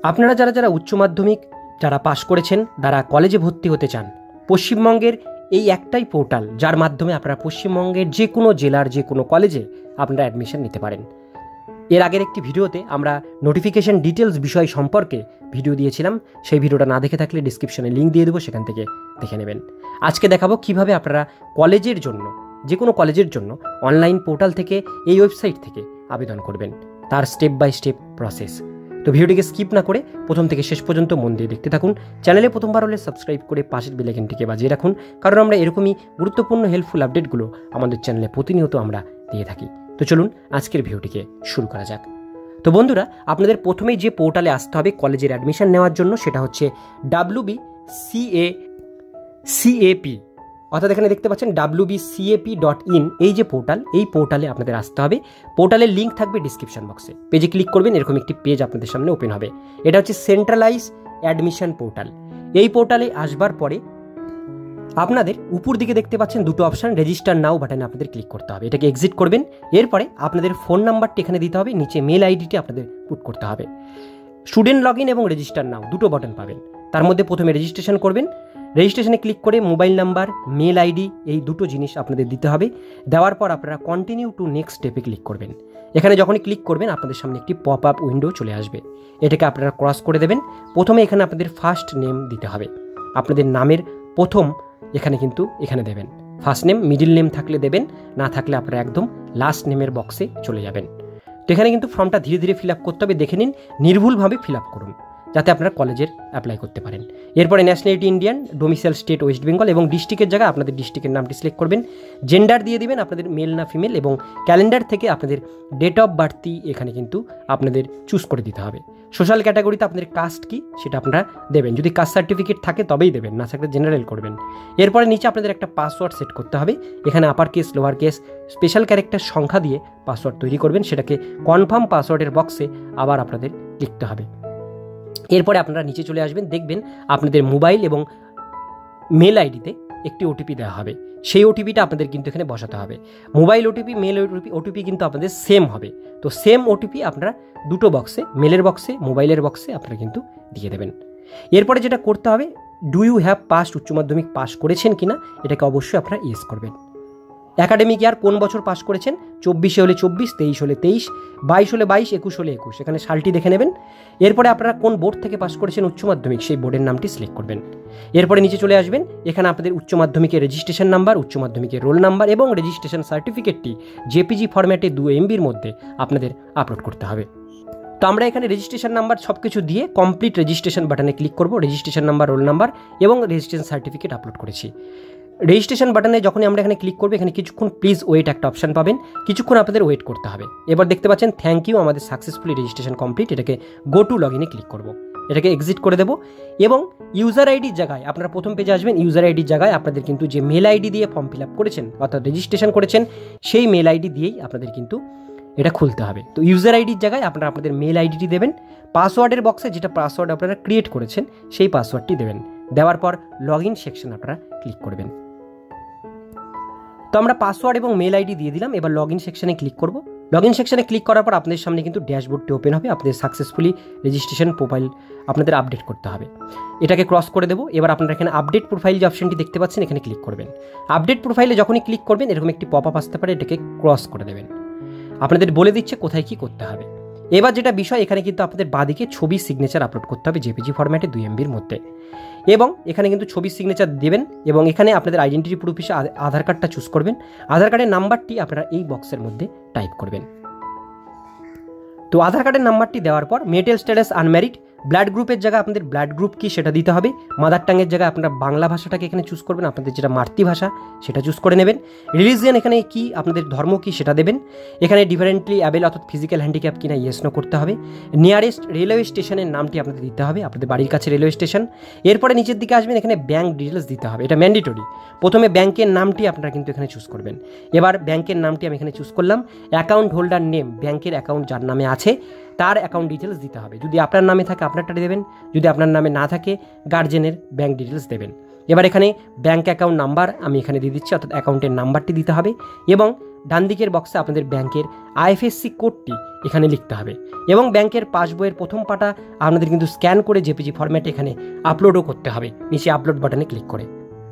আপনারা যারা যারা উচ্চ মাধ্যমিক যারা পাশ করেছেন, যারা কলেজে ভর্তি হতে চান, পশ্চিমবঙ্গের এই একটাই পোর্টাল যার মাধ্যমে আপনারা পশ্চিমবঙ্গের যে কোনো জেলার যে কোনো কলেজে আপনারা অ্যাডমিশন নিতে পারেন। এর আগের একটি ভিডিওতে আমরা নোটিফিকেশন ডিটেলস বিষয় সম্পর্কে ভিডিও দিয়েছিলাম, সেই ভিডিওটা না দেখে থাকলে ডিসক্রিপশনে লিঙ্ক দিয়ে দেবো, সেখান থেকে দেখে নেবেন। আজকে দেখাবো কিভাবে আপনারা কলেজের জন্য, যে কোনো কলেজের জন্য অনলাইন পোর্টাল থেকে এই ওয়েবসাইট থেকে আবেদন করবেন, তার স্টেপ বাই স্টেপ প্রসেস। তো ভিডিওটিকে স্কিপ না করে প্রথম থেকে শেষ পর্যন্ত মন দিয়ে দেখতে থাকুন। চ্যানেলে প্রথমবার হলে সাবস্ক্রাইব করে পাশের বেল আইকনটিকে বাজিয়ে রাখুন, কারণ আমরা এরকমই গুরুত্বপূর্ণ হেল্পফুল আপডেটগুলো আমাদের চ্যানেলে প্রতিনিয়ত আমরা দিয়ে থাকি। তো চলুন আজকের ভিডিওটিকে শুরু করা যাক। তো বন্ধুরা, আপনাদের প্রথমেই যে পোর্টালে আসতে হবে কলেজের অ্যাডমিশন নেওয়ার জন্য, সেটা হচ্ছে WBCAP, অর্থাৎ এখানে দেখতে পাচ্ছেন WBCAP.in, এই যে পোর্টাল, এই পোর্টালে আপনাদের আসতে হবে। পোর্টালের লিঙ্ক থাকবে ডিসক্রিপশন বক্সে। পেজে ক্লিক করবেন, এরকম একটি পেজ আপনাদের সামনে ওপেন হবে। এটা হচ্ছে সেন্ট্রালাইজ অ্যাডমিশন পোর্টাল। এই পোর্টালে আসবার পরে আপনাদের উপর দিকে দেখতে পাচ্ছেন দুটো অপশান, রেজিস্টার নাও বাটনে আপনাদের ক্লিক করতে হবে। এটাকে এক্সিট করবেন। এরপরে আপনাদের ফোন নাম্বারটি এখানে দিতে হবে, নিচে মেল আইডিটি আপনাদের পুট করতে হবে। স্টুডেন্ট লগ ইন এবং রেজিস্টার নাও দুটো বাটন পাবেন। তার মধ্যে প্রথমে রেজিস্ট্রেশন করবেন। রেজিস্ট্রেশনে ক্লিক করে মোবাইল নাম্বার, মেল আইডি, এই দুটো জিনিস আপনাদের দিতে হবে। দেওয়ার পর আপনারা কন্টিনিউ টু নেক্সট স্টেপে ক্লিক করবেন। এখানে যখনই ক্লিক করবেন আপনাদের সামনে একটি পপ আপ উইন্ডো চলে আসবে। এটাকে আপনারা ক্রস করে দেবেন। প্রথমে এখানে আপনাদের ফার্স্ট নেম দিতে হবে, আপনাদের নামের প্রথম এখানে দেবেন। ফার্স্ট নেম, মিডিল নেম থাকলে দেবেন, না থাকলে আপনারা একদম লাস্ট নেমের বক্সে চলে যাবেন। তো এখানে কিন্তু ফর্মটা ধীরে ধীরে ফিল আপ করতে হবে, দেখে নিন, নির্ভুলভাবে ফিল আপ করুন যাতে আপনারা কলেজের অ্যাপ্লাই করতে পারেন। এরপরে nationality Indian, domicile state West Bengal এবং ডিস্ট্রিক্টের জায়গায় আপনাদের ডিস্ট্রিক্টের নামটি সিলেক্ট করবেন। জেন্ডার দিয়ে দিবেন আপনাদের মেল না ফিমেল, এবং ক্যালেন্ডার থেকে আপনাদের ডেট অফ বার্থই এখানে কিন্তু আপনাদের চুজ করে দিতে হবে। সোশ্যাল ক্যাটাগরিতে আপনাদের কাস্ট কি সেটা আপনারা দেবেন, যদি কাস্ট সার্টিফিকেট থাকে তবেই দেবেন, না থাকলে জেনারেল করবেন। এরপরে নিচে আপনাদের একটা পাসওয়ার্ড সেট করতে হবে। এখানে upper case, lower case, special character সংখ্যা দিয়ে পাসওয়ার্ড তৈরি করবেন। সেটাকে কনফার্ম পাসওয়ার্ডের বক্সে আবার আপনাদের লিখতে হবে। এরপরে আপনারা নিচে চলে আসবেন, দেখবেন আপনাদের মোবাইল এবং মেল আইডিতে একটি ওটিপি দেওয়া হবে। সেই ওটিপিটা আপনাদের কিন্তু এখানে বসাতে হবে। মোবাইল ওটিপি, মেল ওটিপি কিন্তু আপনাদের সেম হবে। তো সেম ওটিপি আপনারা দুটো বক্সে, মেলের বক্সে, মোবাইলের বক্সে আপনারা কিন্তু দিয়ে দেবেন। এরপরে যেটা করতে হবে, ডু ইউ হ্যাভ পাস্ট, উচ্চ মাধ্যমিক পাস করেছেন কিনা এটাকে অবশ্যই আপনারা ইয়েস করবেন। একাডেমিক ইয়ার কোন বছর পাস করেছেন, 24 হলে 24, 23 হলে 23, 22 হলে 22, 21 হলে 21, এখানে সালটি দেখে নেবেন। এরপরে আপনারা কোন বোর্ড থেকে পাস করেছেন উচ্চ মাধ্যমিক, সেই বোর্ডের নামটি সিলেক্ট করবেন। এরপরে নিচে চলে আসবেন, এখানে আপনাদের উচ্চ মাধ্যমিকের রেজিস্ট্রেশন নাম্বার, উচ্চ মাধ্যমিকের রোল নাম্বার এবং রেজিস্ট্রেশন সার্টিফিকেটটি জেপিজি ফরম্যাটে 2 MBর মধ্যে আপনাদের আপলোড করতে হবে। তো আমরা এখানে রেজিস্ট্রেশন নাম্বার সব কিছু দিয়ে কমপ্লিট রেজিস্ট্রেশন বাটনে ক্লিক করব। রেজিস্ট্রেশন নাম্বার, রোল নাম্বার এবং রেজিস্ট্রেশন সার্টিফিকেট আপলোড করেছি। রেজিস্ট্রেশন বাটনে যখনই আমরা এখানে ক্লিক করবো, এখানে কিছুক্ষণ প্লিজ ওয়েট একটা অপশন পাবেন, কিছুক্ষণ আপনাদের ওয়েট করতে হবে। এবার দেখতে পাচ্ছেন থ্যাংক ইউ, আমাদের সাকসেসফুলি রেজিস্ট্রেশন কমপ্লিট। এটাকে গো টু লগ ইনে ক্লিক করব। এটাকে এক্সিট করে দেবো এবং ইউজার আইডির জায়গায় আপনারা প্রথম পেজে আসবেন। ইউজার আইডির জায়গায় আপনাদের কিন্তু যে মেল আইডি দিয়ে ফর্ম ফিল আপ করেছেন অর্থাৎ রেজিস্ট্রেশন করেছেন, সেই মেল আইডি দিয়েই আপনাদের কিন্তু এটা খুলতে হবে। তো ইউজার আইডির জায়গায় আপনারা আপনাদের মেল আইডিটি দেবেন। পাসওয়ার্ডের বক্সে যেটা পাসওয়ার্ড আপনারা ক্রিয়েট করেছেন সেই পাসওয়ার্ডটি দেবেন। দেওয়ার পর লগ ইন সেকশন আপনারা ক্লিক করবেন। তো আমরা পাসওয়ার্ড এবং মেল আইডি দিয়ে দিলাম। এবার লগ ইন সেকশনে ক্লিক করব। লগ ইন সেকশনে ক্লিক করার পর আপনাদের সামনে কিন্তু ড্যাশবোর্ডটি ওপেন হবে। আপনাদের সাকসেসফুলি রেজিস্ট্রেশন প্রোফাইল আপনাদের আপডেট করতে হবে। এটাকে ক্রস করে দেবো। এবার আপনারা এখানে আপডেট প্রোফাইল যে অপশনটি দেখতে পাচ্ছেন, এখানে ক্লিক করবেন। আপডেট প্রোফাইলে যখনই ক্লিক করবেন এরকম একটি পপ আপ আসতে পারে, এটাকে ক্রস করে দেবেন। আপনাদের বলে দিচ্ছে কোথায় কি করতে হবে। এবার যেটা বিষয়, এখানে কিন্তু আপনাদের বাঁদিকে ছবি সিগনেচার আপলোড করতে হবে জেপিজি ফরম্যাটে 2 MBর মধ্যে, এবং এখানে কিন্তু ছবি সিগনেচার দেবেন এবং এখানে আপনাদের আইডেন্টিটি প্রুফ হিসেবে আধার কার্ডটা চুজ করবেন। আধার কার্ডের নাম্বারটি আপনারা এই বক্সের মধ্যে টাইপ করবেন। তো আধার কার্ডের নাম্বারটি দেওয়ার পর মেরিটাল স্ট্যাটাস আনম্যারিড, ব্লাড গ্রুপের জায়গায় আপনাদের ব্লাড গ্রুপ কি সেটা দিতে হবে। মাদার টাঙ্গের জায়গায় আপনারা বাংলা ভাষাটাকে এখানে চুজ করবেন, আপনাদের যেটা মাতৃভাষা সেটা চুজ করে নেবেন। রিলিজিয়ান এখানে কি, আপনাদের ধর্ম কি সেটা দেবেন। এখানে ডিফারেন্টলি অ্যাবেল অর্থাৎ ফিজিক্যাল হ্যান্ডিক্যাপ কিনা ইয়েস নো করতে হবে। নিয়ারেস্ট রেলওয়ে স্টেশনের নামটি আপনাদের দিতে হবে, আপনাদের বাড়ির কাছে রেলওয়ে স্টেশন। এরপরে নিচের দিকে আসবেন, এখানে ব্যাঙ্ক ডিটেলস দিতে হবে, এটা ম্যান্ডেটরি। প্রথমে ব্যাংকের নামটি আপনারা কিন্তু এখানে চুজ করবেন। এবার ব্যাংকের নামটি আমি এখানে চুজ করলাম। অ্যাকাউন্ট হোল্ডার নেম, ব্যাংকের অ্যাকাউন্ট যার নামে আছে তার অ্যাকাউন্ট ডিটেলস দিতে হবে। যদি আপনার নামে থাকে আপনারটা দেবেন, যদি আপনার নামে না থাকে গার্জেনের ব্যাঙ্ক ডিটেলস দেবেন। এবার এখানে ব্যাঙ্ক অ্যাকাউন্ট নাম্বার আমি এখানে দিয়ে দিচ্ছি, অর্থাৎ অ্যাকাউন্টের নাম্বারটি দিতে হবে এবং ডান দিকের বক্সে আপনাদের ব্যাংকের আইএফএসসি কোডটি এখানে লিখতে হবে এবং ব্যাংকের পাসবইয়ের প্রথম পাতা আপনাদের কিন্তু স্ক্যান করে জেপিজি ফরম্যাটে এখানে আপলোডও করতে হবে, নিচে আপলোড বাটনে ক্লিক করে।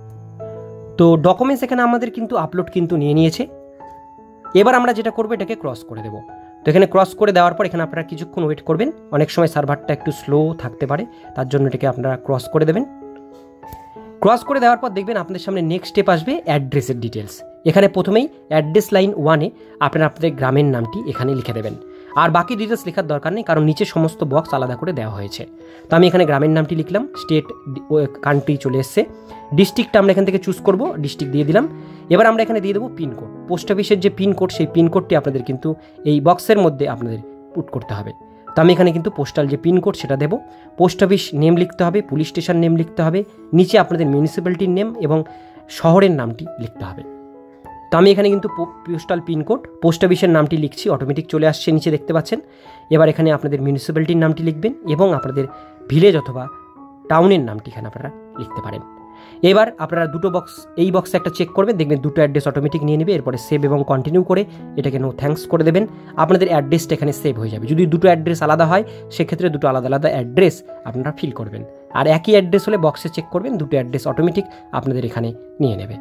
তো ডকুমেন্টস এখানে আমাদের কিন্তু আপলোড কিন্তু নিয়ে নিয়েছে। এবার আমরা যেটা করবো এটাকে ক্রস করে দেবো। তো এখানে ক্রস করে দেওয়ার পর এখানে আপনারা কিছুক্ষণ ওয়েট করবেন, অনেক সময় সার্ভারটা একটু স্লো থাকতে পারে, তার জন্য এটাকে আপনারা ক্রস করে দেবেন। ক্রস করে দেওয়ার পর দেখবেন আপনাদের সামনে নেক্সট স্টেপ আসবে অ্যাড্রেসের ডিটেলস। এখানে প্রথমেই অ্যাড্রেস লাইন 1-এ আপনারা আপনাদের গ্রামের নামটি এখানে লিখে দেবেন, আর বাকি ডিটেলস লেখার দরকার নেই, কারণ নিচে সমস্ত বক্স আলাদা করে দেওয়া হয়েছে। তো আমি এখানে গ্রামের নামটি লিখলাম, স্টেট কান্ট্রি চলে এসছে, ডিস্ট্রিক্টটা আমরা এখান থেকে চুজ করব, ডিস্ট্রিক্ট দিয়ে দিলাম। এবার আমরা এখানে দিয়ে দেবো পিনকোড, পোস্ট অফিসের যে পিনকোড সেই পিনকোডটি আপনাদের কিন্তু এই বক্সের মধ্যে আপনাদের পুট করতে হবে। তো আমি এখানে কিন্তু পোস্টাল যে পিনকোড সেটা দেবো, পোস্ট অফিস নেম লিখতে হবে, পুলিশ স্টেশন নেম লিখতে হবে, নিচে আপনাদের মিউনিসিপ্যালিটির নেম এবং শহরের নামটি লিখতে হবে। তো আমি এখানে কিন্তু পোস্টাল পিনকোড, পোস্ট অফিসের নামটি লিখছি, অটোমেটিক চলে আসছে নিচে দেখতে পাচ্ছেন। এবার এখানে আপনাদের মিউনিসিপ্যালিটির নামটি লিখবেন এবং আপনাদের ভিলেজ অথবা টাউনের নামটি এখানে আপনারা লিখতে পারেন। এবার আপনারা দুটো বক্স, এই বক্সে একটা চেক করবেন, দেখবেন দুটো অ্যাড্রেস অটোমেটিক নিয়ে নেবে। এরপরে সেভ এবং কন্টিনিউ করে এটাকে নো থ্যাঙ্কস করে দেবেন, আপনাদের অ্যাড্রেসটা এখানে সেভ হয়ে যাবে। যদি দুটো অ্যাড্রেস আলাদা হয় সেক্ষেত্রে দুটো আলাদা আলাদা অ্যাড্রেস আপনারা ফিল করবেন, আর একই অ্যাড্রেস হলে বক্সে চেক করবেন, দুটো অ্যাড্রেস অটোমেটিক আপনাদের এখানে নিয়ে নেবে।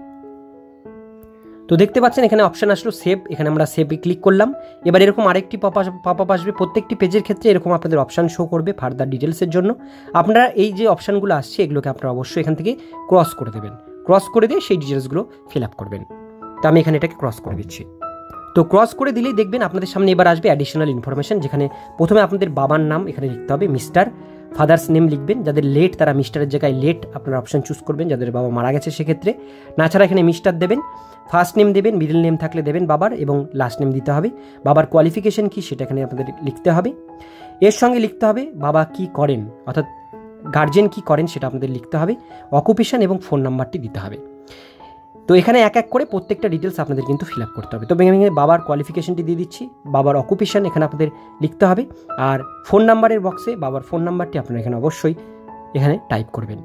তো দেখতে পাচ্ছেন এখানে অপশান আসলো সেভ, এখানে আমরা সেভে ক্লিক করলাম। এবার এরকম আরেকটি পপ আপ আসবে, প্রত্যেকটি পেজের ক্ষেত্রে এরকম আপনাদের অপশান শো করবে ফার্দার ডিটেলসের জন্য। আপনারা এই যে অপশানগুলো আসছে এগুলোকে আপনারা অবশ্যই এখান থেকে ক্রস করে দেবেন, ক্রস করে দিয়ে সেই ডিটেলসগুলো ফিল আপ করবেন। তো আমি এখানে এটাকে ক্রস করে দিচ্ছি। তো ক্রস করে দিলেই দেখবেন আপনাদের সামনে এবার আসবে অ্যাডিশনাল ইনফরমেশন, যেখানে প্রথমে আপনাদের বাবার নাম এখানে লিখতে হবে, মিস্টার, ফাদার্স নেম লিখবেন, যাদের লেট তারা মিস্টারের জায়গায় লেট আপনারা অপশান চুজ করবেন, যাদের বাবা মারা গেছে সেক্ষেত্রে। নাছাড়া এখানে মিস্টার দেবেন, ফার্স্ট নেম দেবেন, মিডল নেম থাকলে দেবেন বাবার, এবং লাস্ট নেম দিতে হবে। বাবার কোয়ালিফিকেশন কী সেটা এখানে আপনাদের লিখতে হবে। এর সঙ্গে লিখতে হবে বাবা কি করেন, অর্থাৎ গার্জেন কি করেন সেটা আপনাদের লিখতে হবে, অকুপেশন এবং ফোন নাম্বারটি দিতে হবে। তো এখানে এক এক করে প্রত্যেকটা ডিটেলস আপনাদের কিন্তু ফিল আপ করতে হবে। তো আমি বাবার কোয়ালিফিকেশনটি দিয়ে দিচ্ছি, বাবার অকুপেশন এখানে আপনাদের লিখতে হবে, আর ফোন নাম্বারের বক্সে বাবার ফোন নাম্বারটি আপনারা এখানে অবশ্যই এখানে টাইপ করবেন।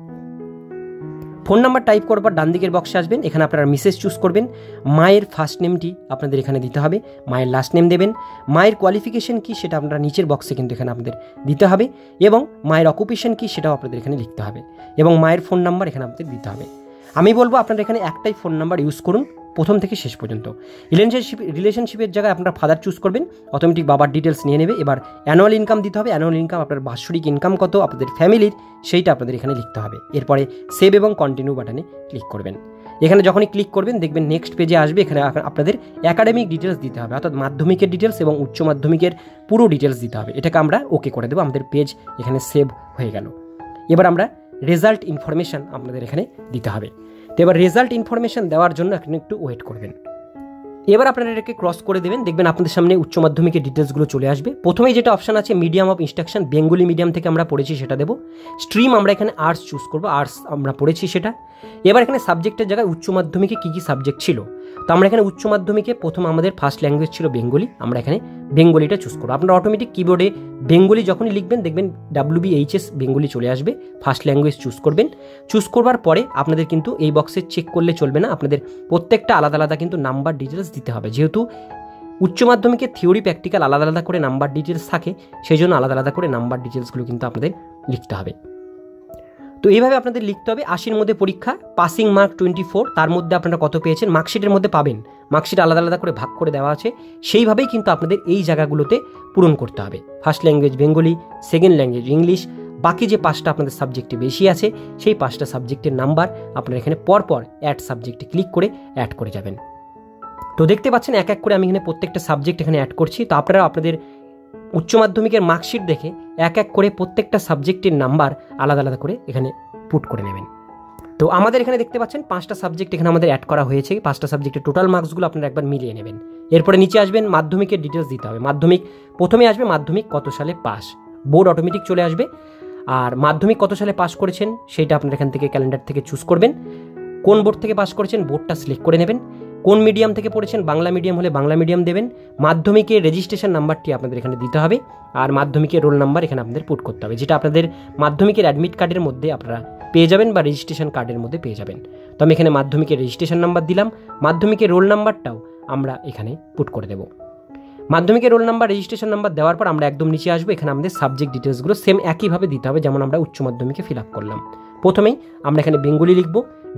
ফোন নাম্বার টাইপ করার পর ডান দিকের বক্সে আসবেন, এখানে আপনারা মিসেস চুজ করবেন, মায়ের ফার্স্ট নেমটি আপনাদের এখানে দিতে হবে, মায়ের লাস্ট নেম দেবেন, মায়ের কোয়ালিফিকেশন কী সেটা আপনারা নিচের বক্সে কিন্তু এখানে আপনাদের দিতে হবে, এবং মায়ের অকুপেশন কী সেটাও আপনাদের এখানে লিখতে হবে, এবং মায়ের ফোন নাম্বার এখানে আপনাদের দিতে হবে। আমি বলবো আপনারা এখানে একটাই ফোন নাম্বার ইউজ করুন প্রথম থেকে শেষ পর্যন্ত। রিলেশনশিপের জায়গায় আপনারা ফাদার চুজ করবেন, অটোমেটিক বাবার ডিটেলস নিয়ে নেবে। এবার অ্যানুয়াল ইনকাম দিতে হবে, অ্যানুয়াল ইনকাম আপনার বাৎসরিক ইনকাম কত আপনাদের ফ্যামিলির সেইটা আপনাদের এখানে লিখতে হবে। এরপরে সেভ এবং কন্টিনিউ বাটনে ক্লিক করবেন। এখানে যখনই ক্লিক করবেন দেখবেন নেক্সট পেজে আসবে, এখানে আপনাদের একাডেমিক ডিটেলস দিতে হবে, অর্থাৎ মাধ্যমিকের ডিটেলস এবং উচ্চ মাধ্যমিকের পুরো ডিটেলস দিতে হবে। এটাকে আমরা ওকে করে দেবো, আমাদের পেজ এখানে সেভ হয়ে গেল। এবার আমরা রেজাল্ট ইনফরমেশান আপনাদের এখানে দিতে হবে। তো এবার রেজাল্ট ইনফরমেশান দেওয়ার জন্য এখানে একটু ওয়েট করবেন। এবার আপনারা এটাকে ক্রস করে দেবেন, দেখবেন আপনাদের সামনে উচ্চ মাধ্যমিকের ডিটেলসগুলো চলে আসবে। প্রথমেই যেটা অপশান আছে medium of instruction, Bengali medium থেকে আমরা পড়েছি সেটা দেবো। স্ট্রিম আমরা এখানে আর্টস চুজ করবো, আর্টস আমরা পড়েছি সেটা। এবার এখানে সাবজেক্টের জায়গায় উচ্চ মাধ্যমিকে কী কী সাবজেক্ট ছিল, তো আমরা এখানে উচ্চ মাধ্যমিকে প্রথম আমাদের ফার্স্ট ল্যাঙ্গুয়েজ ছিল বেঙ্গলি, আমরা এখানে বেঙ্গলিটা চুজ করবো। আপনারা অটোমেটিক কিবোর্ডে বেঙ্গলি যখনই লিখবেন দেখবেন WBHS বেঙ্গলি চলে আসবে, ফার্স্ট ল্যাঙ্গুয়েজ চুজ করবেন। চুজ করবার পরে আপনাদের কিন্তু এই বক্সে চেক করলে চলবে না, আপনাদের প্রত্যেকটা আলাদা আলাদা কিন্তু নাম্বার ডিটেলস দিতে হবে। যেহেতু উচ্চ মাধ্যমিকের থিওরি প্র্যাকটিক্যাল আলাদা আলাদা করে নাম্বার ডিটেলস থাকে, সেই জন্য আলাদা আলাদা করে নাম্বার ডিটেলসগুলো কিন্তু আপনাদের লিখতে হবে। তো এইভাবে আপনাদের লিখতে হবে। 80-র মধ্যে পরীক্ষা, পাসিং মার্ক 24, তার মধ্যে আপনারা কত পেয়েছেন মার্কশিটের মধ্যে পাবেন, মার্কশিট আলাদা আলাদা করে ভাগ করে দেওয়া আছে, সেইভাবেই কিন্তু আপনাদের এই জায়গাগুলোতে পূরণ করতে হবে। First language Bengali, second language English, বাকি যে 5টা আপনাদের সাবজেক্টে বেশি আছে সেই 5টা সাবজেক্টের নাম্বার আপনারা এখানে পরপর অ্যাড সাবজেক্টে ক্লিক করে অ্যাড করে যাবেন। তো দেখতে পাচ্ছেন এক এক করে আমি এখানে প্রত্যেকটা সাবজেক্ট এখানে অ্যাড করছি। তো আপনারা আপনাদের উচ্চ মাধ্যমিকের মার্কশিট দেখে এক এক করে প্রত্যেকটা সাবজেক্টের নাম্বার আলাদা আলাদা করে এখানে পুট করে নেবেন। তো আমাদের এখানে দেখতে পাচ্ছেন 5টা সাবজেক্ট এখানে আমাদের অ্যাড করা হয়েছে, 5টা সাবজেক্টের টোটাল মার্কসগুলো আপনারা একবার মিলিয়ে নেবেন। এরপরে নিচে আসবেন মাধ্যমিকের ডিটেলস দিতে হবে। মাধ্যমিক প্রথমে আসবে মাধ্যমিক কত সালে পাস, বোর্ড অটোমেটিক চলে আসবে, আর মাধ্যমিক কত সালে পাস করেছেন সেইটা আপনারা এখান থেকে ক্যালেন্ডার থেকে চুজ করবেন। কোন বোর্ড থেকে পাস করেছেন বোর্ডটা সিলেক্ট করে নেবেন। কোন মিডিয়াম থেকে পড়েছেন, বাংলা মিডিয়াম হলে বাংলা মিডিয়াম দেবেন। মাধ্যমিকের রেজিস্ট্রেশন নাম্বারটি আপনাদের এখানে দিতে হবে, আর মাধ্যমিকের রোল নাম্বার এখানে আপনাদের পুট করতে হবে, যেটা আপনাদের মাধ্যমিকের অ্যাডমিট কার্ডের মধ্যে আপনারা পেয়ে যাবেন বা রেজিস্ট্রেশন কার্ডের মধ্যে পেয়ে যাবেন। তো আমি এখানে মাধ্যমিকের রেজিস্ট্রেশন নাম্বার দিলাম, মাধ্যমিকের রোল নাম্বারটাও আমরা এখানে পুট করে দেব। মাধ্যমিকের রোল নাম্বার, রেজিস্ট্রেশন নাম্বার দেওয়ার পর আমরা একদম নিচে আসবো। এখানে আমাদের সাবজেক্ট ডিটেলসগুলো সেম একইভাবে দিতে হবে যেমন আমরা উচ্চ মাধ্যমিকে ফিল আপ করলাম। প্রথমেই আমরা এখানে বেঙ্গলি লিখব,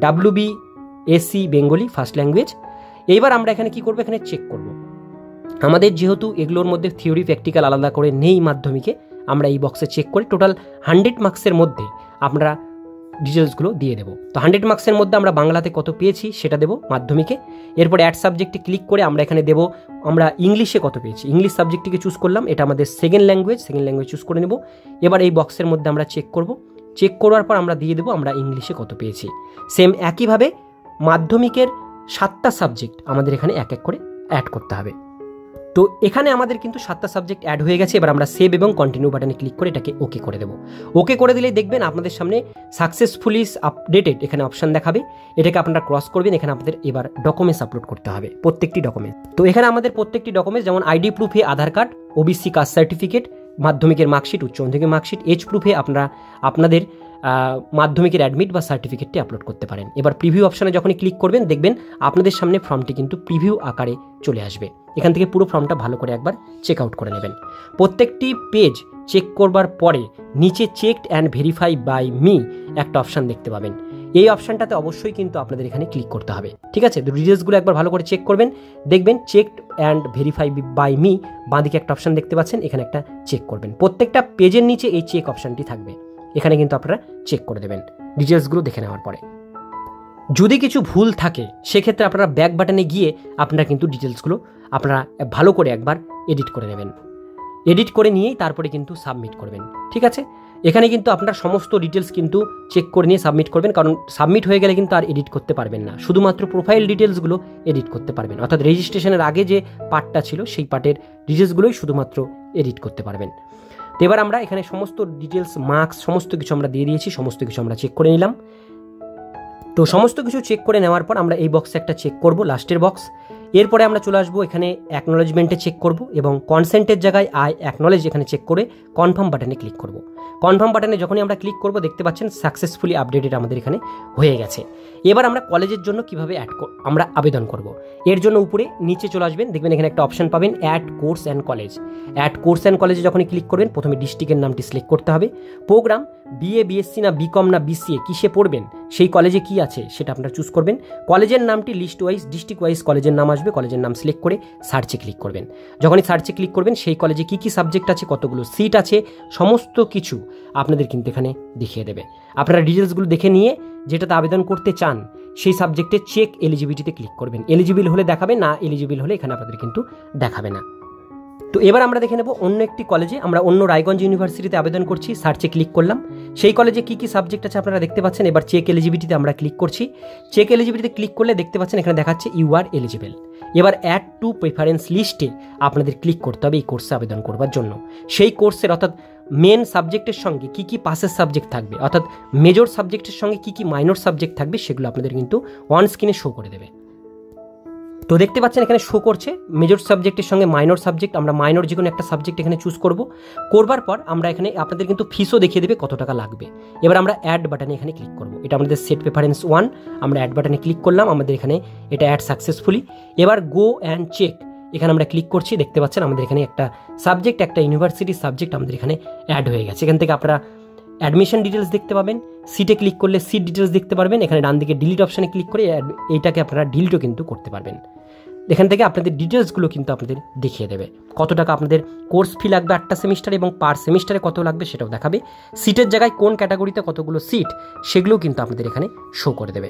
WBSc বেঙ্গলি ফার্স্ট ল্যাঙ্গুয়েজ। এইবার আমরা এখানে কি করব, এখানে চেক করব। আমাদের যেহেতু এগুলোর মধ্যে থিওরি প্র্যাকটিক্যাল আলাদা করে নেই মাধ্যমিকে, আমরা এই বক্সে চেক করে টোটাল 100 মার্কসের মধ্যে আমরা ডিটেলসগুলো দিয়ে দেবো। তো 100 মার্কসের মধ্যে আমরা বাংলাতে কত পেয়েছি সেটা দেবো মাধ্যমিকে। এরপরে অ্যাড সাবজেক্টে ক্লিক করে আমরা এখানে দেবো আমরা ইংলিশে কত পেয়েছি। ইংলিশ সাবজেক্টটিকে চুজ করলাম, এটা আমাদের সেকেন্ড ল্যাঙ্গুয়েজ চুজ করে নেব। এবার এই বক্সের মধ্যে আমরা চেক করব, চেক করার পর আমরা দিয়ে দেবো আমরা ইংলিশে কত পেয়েছি। সেম একইভাবে মাধ্যমিকের 7টা সাবজেক্ট আমাদের এখানে এক এক করে অ্যাড করতে হবে। তো এখানে আমাদের কিন্তু 7টা সাবজেক্ট অ্যাড হয়ে গেছে। এবার আমরা সেভ এবং কন্টিনিউ বাটনে ক্লিক করে এটাকে ওকে করে দেবো। ওকে করে দিলেই দেখবেন আপনাদের সামনে সাকসেসফুলি আপডেটেড এখানে অপশান দেখাবে। এটাকে আপনারা ক্রস করবেন। এখানে আপনাদের এবার ডকুমেন্টস আপলোড করতে হবে, প্রত্যেকটি ডকুমেন্টস। তো এখানে আমাদের প্রত্যেকটি ডকুমেন্টস যেমন আইডি প্রুফে Aadhaar card, OBC caste certificate, মাধ্যমিকের মার্কশিট, উচ্চ মাধ্যমিকের মার্কশিট, এজ প্রুফে আপনারা আপনাদের মাধ্যমিকের অ্যাডমিট বা সার্টিফিকেটটি আপলোড করতে পারেন। এবার প্রিভিউ অপশানে যখনই ক্লিক করবেন দেখবেন আপনাদের সামনে ফর্মটি কিন্তু প্রিভিউ আকারে চলে আসবে। এখান থেকে পুরো ফর্মটা ভালো করে একবার চেক আউট করে নেবেন। প্রত্যেকটি পেজ চেক করবার পরে নিচে checked and verify by me একটা অপশান দেখতে পাবেন। এই অপশানটাতে অবশ্যই কিন্তু আপনাদের এখানে ক্লিক করতে হবে, ঠিক আছে। তো ডিটেলসগুলো একবার ভালো করে চেক করবেন, দেখবেন checked and verify by me বাঁদিকে একটা অপশান দেখতে পাচ্ছেন, এখানে একটা চেক করবেন। প্রত্যেকটা পেজের নিচে এই চেক অপশানটি থাকবে, এখানে কিন্তু আপনারা চেক করে দেবেন ডিটেলসগুলো দেখে নেওয়ার পরে। যদি কিছু ভুল থাকে সেক্ষেত্রে আপনারা ব্যাক বাটনে গিয়ে আপনারা কিন্তু ডিটেলসগুলো আপনারা ভালো করে একবার এডিট করে নেবেন। এডিট করে নিয়েই তারপরে কিন্তু সাবমিট করবেন, ঠিক আছে। এখানে কিন্তু আপনারা সমস্ত ডিটেলস কিন্তু চেক করে নিয়ে সাবমিট করবেন, কারণ সাবমিট হয়ে গেলে কিন্তু আর এডিট করতে পারবেন না, শুধুমাত্র প্রোফাইল ডিটেলসগুলো এডিট করতে পারবেন। অর্থাৎ রেজিস্ট্রেশনের আগে যে পার্টটা ছিল সেই পার্টের ডিটেলসগুলোই শুধুমাত্র এডিট করতে পারবেন। তো এবার আমরা এখানে সমস্ত ডিটেলস, মার্কস সমস্ত কিছু আমরা দিয়ে দিয়েছি, সমস্ত কিছু আমরা চেক করে নিলাম। তো সমস্ত কিছু চেক করে নেওয়ার পর আমরা এই বক্সে একটা চেক করব, লাস্টের বক্স। এরপরে আমরা চলে আসবো এখানে অ্যাকনোলেজমেন্টে চেক করব এবং কনসেন্টের জায়গায় আই অ্যাকনোলেজ এখানে চেক করে কনফার্ম বাটনে ক্লিক করব। কনফার্ম বাটনে যখনই আমরা ক্লিক করব দেখতে পাচ্ছেন সাকসেসফুলি আপডেটেড আমাদের এখানে হয়ে গেছে। এবার আমরা কলেজের জন্য কিভাবে আমরা আবেদন করব, এর জন্য উপরে নিচে চলে আসবেন, দেখবেন এখানে একটা অপশন পাবেন add course and college. Add course and কলেজে যখনই ক্লিক করবেন প্রথমে ডিস্ট্রিক্টের নামটি সিলেক্ট করতে হবে। প্রোগ্রাম BA BSc না BCom না BCA কিসে পড়বেন সেই কলেজে কি আছে সেটা আপনারা চুজ করবেন। কলেজের নামটি লিস্ট ওয়াইজ ডিস্ট্রিক্ট ওয়াইজ কলেজের নাম আসবে, কলেজের নাম সিলেক্ট করে সার্চে ক্লিক করবেন। যখনই সার্চে ক্লিক করবেন সেই কলেজে কি কি সাবজেক্ট আছে, কতগুলো সিট আছে, সমস্ত কিছু আপনাদের কিন্তু এখানে দেখিয়ে দেবে। আপনারা ডিটেলসগুলো দেখে নিয়ে যেটাতে আবেদন করতে চান সেই সাবজেক্টে চেক এলিজিবিলিটিতে ক্লিক করবেন। এলিজিবল হলে দেখাবে, না এলিজিবল হলে এখানে আপনাদের কিন্তু দেখাবে না। তো এবার আমরা দেখে নেব অন্য একটি কলেজে, আমরা অন্য রায়গঞ্জ ইউনিভার্সিটিতে আবেদন করছি। সার্চে ক্লিক করলাম, সেই কলেজে কি কি সাবজেক্ট আছে আপনারা দেখতে পাচ্ছেন। এবার চেক এলিজিবিলিটিতে আমরা ক্লিক করছি। চেক এলিজিবিলিটিতে ক্লিক করলে দেখতে পাচ্ছেন এখানে দেখাচ্ছে ইউ আর এলিজিবল। এবার অ্যাড টু প্রেফারেন্স লিস্টে আপনাদের ক্লিক করতে হবে এই কোর্সে আবেদন করবার জন্য। সেই কোর্সের অর্থাৎ মেন সাবজেক্টের সঙ্গে কি কি পাসের সাবজেক্ট থাকবে, অর্থাৎ মেজর সাবজেক্টের সঙ্গে কি কি মাইনর সাবজেক্ট থাকবে সেগুলো আপনাদের কিন্তু অন স্ক্রিনে শো করে দেবে। তো দেখতে পাচ্ছেন এখানে শো করছে মেজর সাবজেক্টের সঙ্গে মাইনর সাবজেক্ট। আমরা মাইনর যে কোনো একটা সাবজেক্ট এখানে চুজ করব। করবার পর আমরা এখানে আপনাদের কিন্তু ফিসও দেখিয়ে দেবে কত টাকা লাগবে। এবার আমরা অ্যাড বাটনে এখানে ক্লিক করব। এটা আমাদের সেট প্রেফারেন্স 1, আমরা অ্যাড বাটনে ক্লিক করলাম, আমাদের এখানে এটা অ্যাড সাকসেসফুলি। এবার গো অ্যান্ড চেক এখানে আমরা ক্লিক করছি, দেখতে পাচ্ছেন আমাদের এখানে একটা সাবজেক্ট, একটা ইউনিভার্সিটির সাবজেক্ট আমাদের এখানে অ্যাড হয়ে গেছে। এখান থেকে আপনারা অ্যাডমিশন ডিটেলস দেখতে পাবেন, সিটে ক্লিক করলে সিট ডিটেলস দেখতে পারবেন। এখানে ডান দিকে ডিলিট অপশানে ক্লিক করে এইটাকে আপনারা ডিলিটও কিন্তু করতে পারবেন। এখান থেকে আপনাদের ডিটেলসগুলো কিন্তু আপনাদের দেখিয়ে দেবে কত টাকা আপনাদের কোর্স ফি লাগবে 8টা সেমিস্টার এবং পার সেমিস্টারে কত লাগবে সেটাও দেখাবে। সিটের জায়গায় কোন ক্যাটাগরিতে কতগুলো সিট সেগুলোও কিন্তু আপনাদের এখানে শো করে দেবে।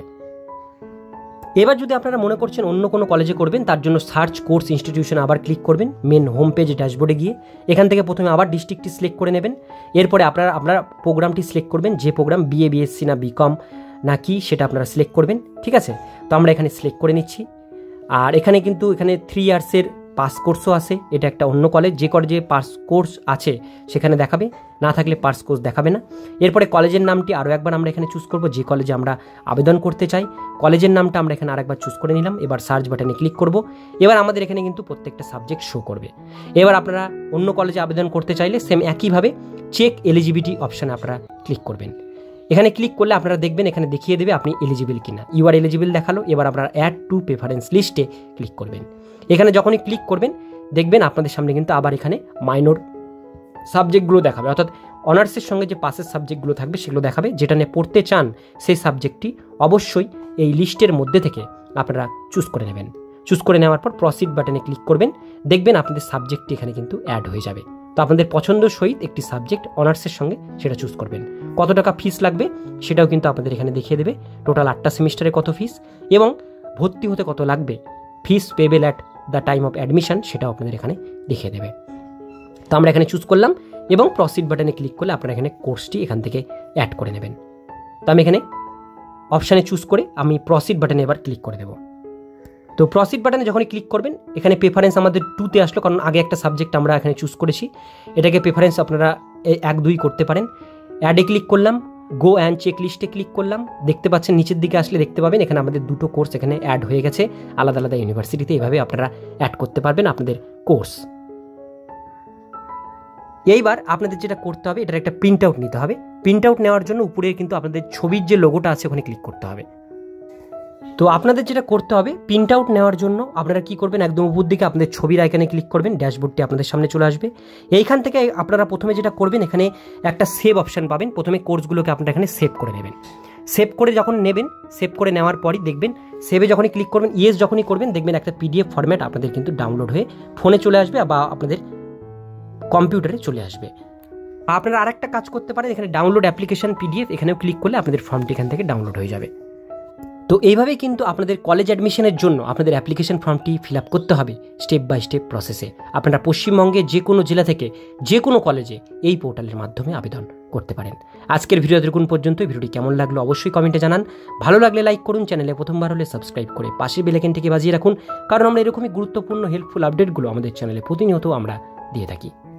এবার যদি আপনারা মনে করছেন অন্য কোনো কলেজে করবেন তার জন্য সার্চ কোর্স ইনস্টিটিউশন আবার ক্লিক করবেন। মেন হোম পেজ ড্যাশবোর্ডে গিয়ে এখান থেকে প্রথমে আবার ডিস্ট্রিক্টটি সিলেক্ট করে নেবেন। এরপরে আপনারা প্রোগ্রামটি সিলেক্ট করবেন, যে প্রোগ্রাম BA BSc না BCom না কি সেটা আপনারা সিলেক্ট করবেন, ঠিক আছে। তো আমরা এখানে সিলেক্ট করে নিচ্ছি। আর এখানে কিন্তু এখানে 3 ইয়ার্সের পাস কোর্সও আছে। এটা একটা অন্য কলেজ, যে কলেজে পাস কোর্স আছে সেখানে দেখাবে, না থাকলে পাস কোর্স দেখাবে না। এরপরে কলেজের নামটি আরও একবার আমরা এখানে চুজ করব, যে কলেজে আমরা আবেদন করতে চাই কলেজের নামটা আমরা এখানে আরেকবার চুজ করে নিলাম। এবার সার্চ বাটনে ক্লিক করব। এবার আমাদের এখানে কিন্তু প্রত্যেকটা সাবজেক্ট শো করবে। এবার আপনারা অন্য কলেজে আবেদন করতে চাইলে সেম একইভাবে চেক এলিজিবিলিটি অপশানে আপনারা ক্লিক করবেন। এখানে ক্লিক করলে আপনারা দেখবেন এখানে দেখিয়ে দেবে আপনি এলিজিবল কিনা। ইউ আর এলিজিবল দেখালো। এবার আপনারা অ্যাড টু প্রেফারেন্স লিস্টে ক্লিক করবেন। এখানে যখনই ক্লিক করবেন দেখবেন আপনাদের সামনে কিন্তু আবার এখানে মাইনর সাবজেক্টগুলো দেখাবে, অর্থাৎ অনার্সের সঙ্গে যে পাসের সাবজেক্টগুলো থাকবে সেগুলো দেখাবে। যেটা নিয়ে পড়তে চান সেই সাবজেক্টটি অবশ্যই এই লিস্টের মধ্যে থেকে আপনারা চুজ করে নেবেন। চুজ করে নেওয়ার পর প্রসিড বাটনে ক্লিক করবেন, দেখবেন আপনাদের সাবজেক্টটি এখানে কিন্তু অ্যাড হয়ে যাবে। তো আপনাদের পছন্দ সহিত একটি সাবজেক্ট অনার্সের সঙ্গে সেটা চুজ করবেন। কত টাকা ফিস লাগবে সেটাও কিন্তু আপনাদের এখানে দেখিয়ে দেবে, টোটাল 8টা সেমিস্টারে কত ফিস এবং ভর্তি হতে কত লাগবে, fees payable at the time of admission সেটাও আপনাদের এখানে দেখিয়ে দেবে। তো আমরা এখানে চুজ করলাম এবং প্রসিড বাটনে ক্লিক করলে আপনারা এখানে কোর্সটি এখান থেকে অ্যাড করে নেবেন। তো আমি এখানে অপশানে চুজ করে আমি প্রসিড বাটনে এবার ক্লিক করে দেবো। তো প্রসিড বাটনে যখনই ক্লিক করবেন এখানে প্রেফারেন্স আমাদের 2তে আসলো, কারণ আগে একটা সাবজেক্ট আমরা এখানে চুজ করেছি। এটাকে প্রেফারেন্স আপনারা 1-2 করতে পারেন। অ্যাডে ক্লিক করলাম, গো অ্যান্ড চেক লিস্টে ক্লিক করলাম। দেখতে পাচ্ছেন নিচের দিকে আসলে দেখতে পাবেন এখানে আমাদের 2টো কোর্স এখানে অ্যাড হয়ে গেছে আলাদা আলাদা ইউনিভার্সিটিতে। এইভাবে আপনারা অ্যাড করতে পারবেন আপনাদের কোর্স। এইবার আপনাদের যেটা করতে হবে, এটার একটা প্রিন্ট আউট নিতে হবে। প্রিন্ট আউট নেওয়ার জন্য উপরে কিন্তু আপনাদের ছবির যে লোগোটা আছে ওখানে ক্লিক করতে হবে। তো আপনাদের যেটা করতে হবে, প্রিন্ট আউট নেওয়ার জন্য আপনারা কি করবেন, একদম উপর দিকে আপনাদের ছবির আইকনে ক্লিক করবেন, ড্যাশবোর্ডটি আপনাদের সামনে চলে আসবে। এইখান থেকে আপনারা প্রথমে যেটা করবেন, এখানে একটা সেভ অপশান পাবেন। প্রথমে কোর্সগুলোকে আপনারা এখানে সেভ করে নেবেন। সেভ করে যখন নেবেন, সেভ করে নেওয়ার পরই দেখবেন সেভে যখনই ক্লিক করবেন, ইয়েস যখনই করবেন দেখবেন একটা পিডিএফ ফরম্যাট আপনাদের কিন্তু ডাউনলোড হয়ে ফোনে চলে আসবে বা আপনাদের কম্পিউটারে চলে আসবে। আপনারা আরেকটা কাজ করতে পারেন, এখানে ডাউনলোড অ্যাপ্লিকেশন পিডিএফ এখানেও ক্লিক করলে আপনাদের ফর্মটি এখান থেকে ডাউনলোড হয়ে যাবে। তো এইভাবেই কিন্তু আপনাদের কলেজ অ্যাডমিশনের জন্য আপনাদের অ্যাপ্লিকেশন ফর্মটি ফিল আপ করতে হবে স্টেপ বাই স্টেপ প্রসেসে। আপনারা পশ্চিমবঙ্গে যে কোনো জেলা থেকে যে কোনো কলেজে এই পোর্টালের মাধ্যমে আবেদন করতে পারেন। আজকের ভিডিও দেখুন পর্যন্ত। ভিডিওটি কেমন লাগলো অবশ্যই কমেন্টে জানান। ভালো লাগলে লাইক করুন, চ্যানেলে প্রথমবার হলে সাবস্ক্রাইব করে পাশের বেল আইকনটিকে বাজিয়ে রাখুন, কারণ আমরা এরকমই গুরুত্বপূর্ণ হেল্পফুল আপডেটগুলো আমাদের চ্যানেলে প্রতিনিয়ত আমরা দিয়ে থাকি।